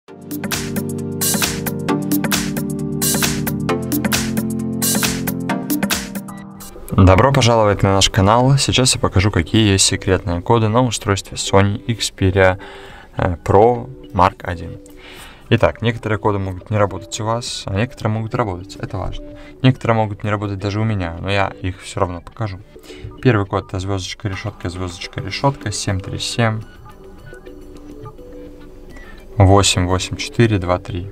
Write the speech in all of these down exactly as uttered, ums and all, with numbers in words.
Добро пожаловать на наш канал. Сейчас я покажу, какие есть секретные коды на устройстве Sony Xperia Pro Mark один. Итак, некоторые коды могут не работать у вас, а некоторые могут работать. Это важно. Некоторые могут не работать даже у меня, но я их все равно покажу. Первый код — это звездочка, решетка, звездочка, решетка, семь три семь восемь восемь четыре два три.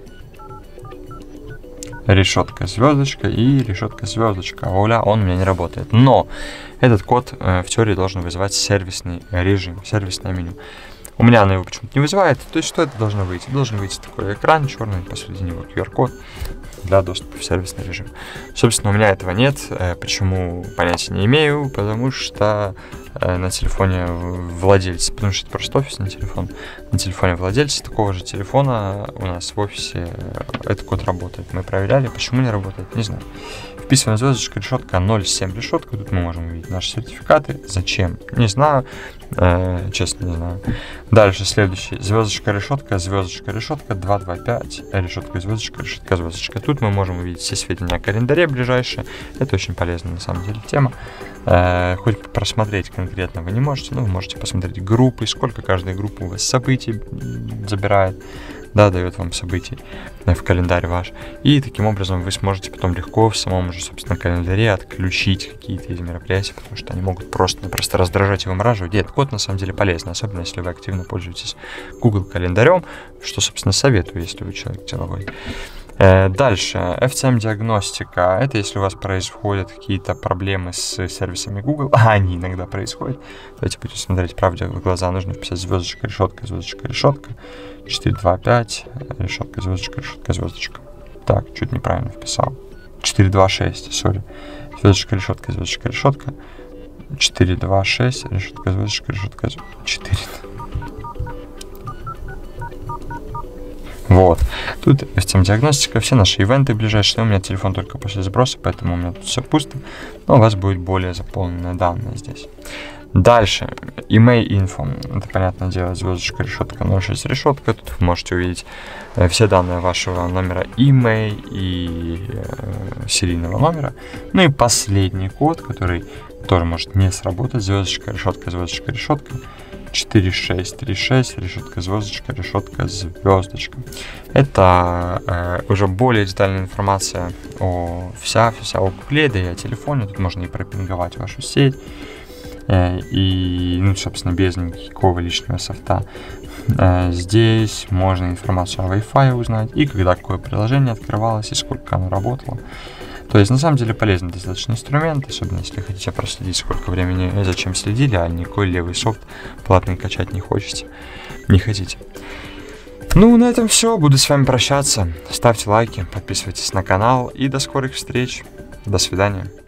Решетка, звездочка и решетка, звездочка. Оля, он у меня не работает. Но этот код э, в теории должен вызывать сервисный режим, сервисное меню. У меня оно его почему-то не вызывает. То есть что это должно выйти? Должен выйти такой экран черный, посреди него ку ар код для доступа в сервисный режим. Собственно, у меня этого нет. Э, почему, понятия не имею, потому что э, на телефоне владельца, потому что это просто офисный телефон, на телефоне владельца такого же телефона у нас в офисе этот код работает. Мы проверяли, почему не работает, не знаю. Вписываем звездочка, решетка, ноль семь решетка. Тут мы можем увидеть наши сертификаты. Зачем? Не знаю. Э, честно, не знаю. Дальше следующий. Звездочка, решетка, звездочка, решетка, два два пять. Решетка, звездочка, решетка, звездочка. Тут мы можем увидеть все сведения о календаре ближайшие. Это очень полезная на самом деле тема. Э, хоть просмотреть конкретно вы не можете, но вы можете посмотреть группы, сколько каждая группа у вас событий забирает. Да, дает вам событий в календарь ваш. И таким образом вы сможете потом легко в самом же, собственно, календаре отключить какие-то из мероприятий, потому что они могут просто-напросто раздражать и вымораживать. И этот код на самом деле полезный, особенно если вы активно пользуетесь Google календарем, что, собственно, советую, если вы человек деловой. Дальше, эф си эм-диагностика. Это если у вас происходят какие-то проблемы с сервисами Google, а они иногда происходят. Давайте будем смотреть правде в глаза. Нужно вписать звездочка, решетка, звездочка, решетка, четыре два пять, решетка, звездочка, решетка, звездочка. Так, чуть неправильно вписал. четыре два шесть, сори. Звездочка, решетка, звездочка, решетка, четыре два шесть, решетка, звездочка, решетка, четыре. Вот, тут эф си эм-диагностика, все наши ивенты ближайшие. У меня телефон только после сброса, поэтому у меня тут все пусто, но у вас будет более заполненные данные здесь. Дальше, email info, это, понятное дело, звездочка, решетка, ноль шесть решетка. Тут вы можете увидеть э, все данные вашего номера email и э, серийного номера. Ну и последний код, который тоже может не сработать, звездочка, решетка, звездочка, решетка, четыре шесть три шесть, решетка, звездочка, решетка, звездочка. Это э, уже более детальная информация о вся, вся о кукле, да и о телефоне. Тут можно и пропинговать вашу сеть. Э, и, ну, собственно, без никакого лишнего софта. Э, здесь можно информацию о Wi-Fi узнать, и когда какое приложение открывалось, и сколько оно работало. То есть, на самом деле, полезный достаточно инструмент, особенно если хотите проследить, сколько времени, зачем следили, а никакой левый софт платный качать не хочете, не хотите. Ну, на этом все. Буду с вами прощаться. Ставьте лайки, подписывайтесь на канал и до скорых встреч. До свидания.